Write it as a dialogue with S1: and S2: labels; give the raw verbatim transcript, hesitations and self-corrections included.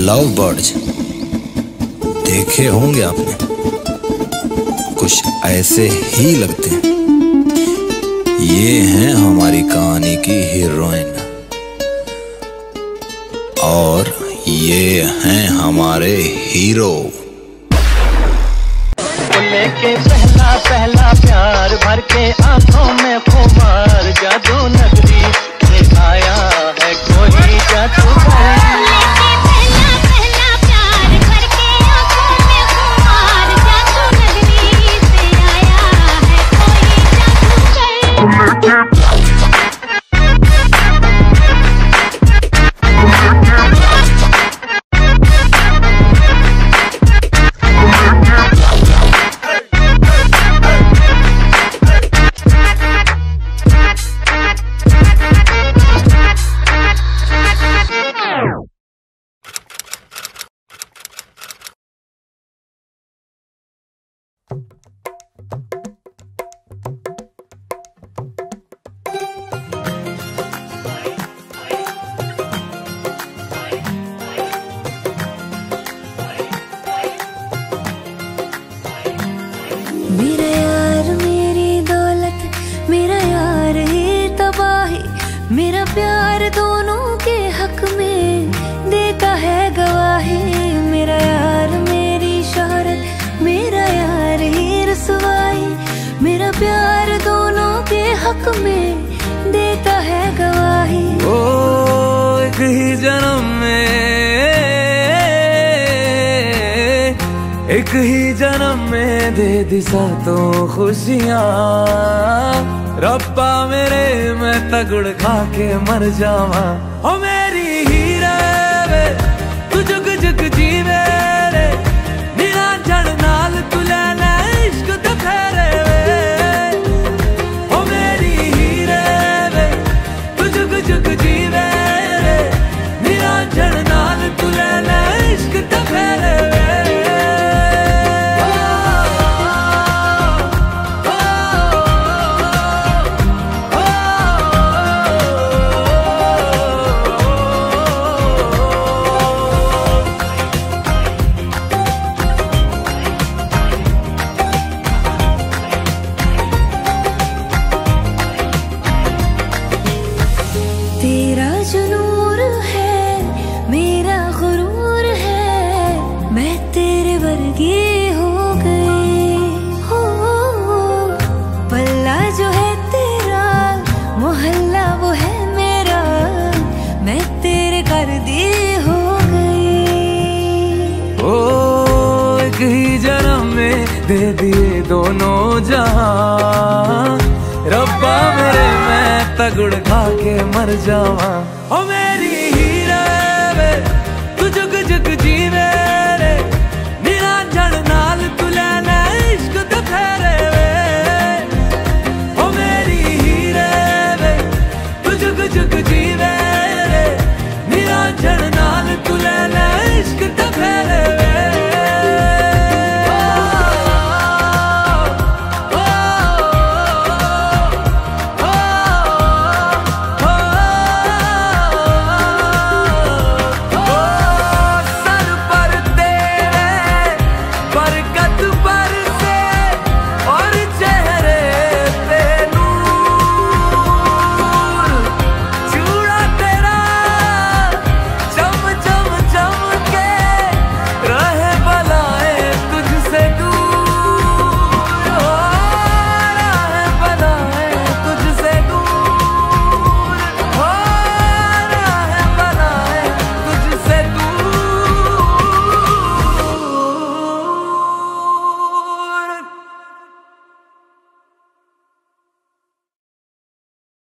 S1: Love birds देखे होंगे आपने, कुछ ऐसे ही लगते हैं। ये हैं हमारी कहानी की हीरोइन और ये हैं हमारे हीरो।
S2: लेके पहला पहला प्यार भर के आंखों में खुमार, जादू नगरी से आया है कोई जादूगर।
S3: मेरा यार मेरी दौलत, मेरा यार ही तबाही, मेरा प्यार दोनों के हक में देता है गवाही। मेरा यार मेरी शोहरत, मेरा यार ही रसवाई, मेरा प्यार दोनों के हक में देता है गवाही।
S4: ओ एक ही जन्म में, एक ही जन्म में दे दी सातों खुशियाँ। रब्बा मेरे मैं तगड़ खा के मर जावा। ओ मेरी हीरे वे तू जुग जुग जीवे रे, नीला जड़ नाल तू ले ले इश्क ते फेरे वे। ओ मेरी हीरे वे तू जुग जुग जीवे रे, नीला जड़ नाल तू ले ले इश्क ते फेरे वे।
S3: तेरा जुनूर है मेरा गुरूर है, मैं तेरे वर्गी हो गई हो। पल्ला जो है तेरा, मोहल्ला वो है मेरा, मैं तेरे कर दी हो गई।
S4: ओ एक ही जन्म में दे दिए दोनों जहां। रब्बा मेरे मैं तगड़ खा के मर जावा। ओ मेरी हीरे वे तू जुग जुग जीवे रे, नीला जड़ नाल तू ले ले इश्क ते फेरे वे। ओ मेरी हीरे वे तू जुग जुग जीवे